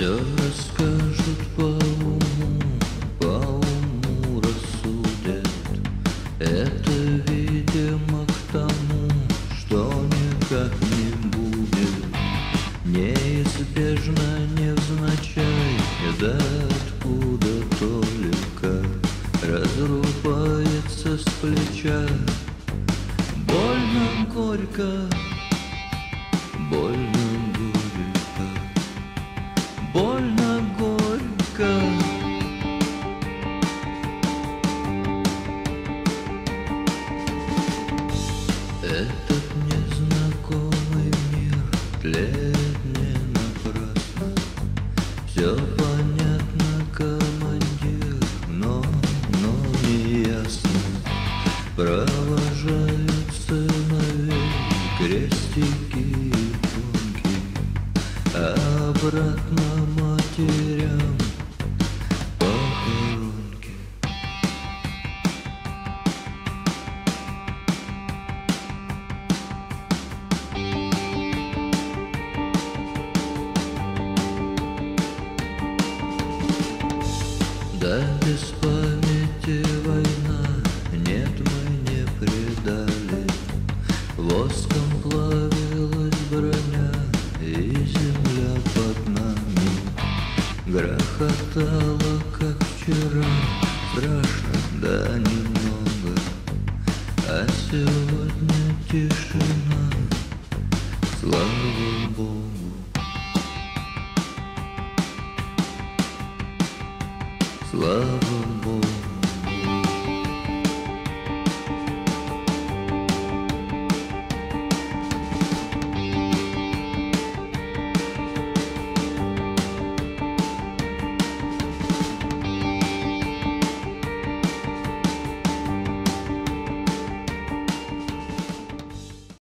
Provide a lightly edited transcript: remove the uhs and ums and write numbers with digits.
Все расскажут по уму рассудят. Это, видимо, к тому, что никак не будет. Неизбежно, невзначай, да откуда только разрубается с плеча. Больно горько, больно горько, больно горько. Этот незнакомый мир тлеет не напрасно. Все понятно, командир, но не ясно. Провожают сыновей крестики и иконки, а обратно матерям похоронки. Да без памяти война, нет, мы не предали. Воском плавилась броня, и земля под нами грохотала, как вчера. Страшно, да немного, а сегодня тишина. Слава Богу. Слава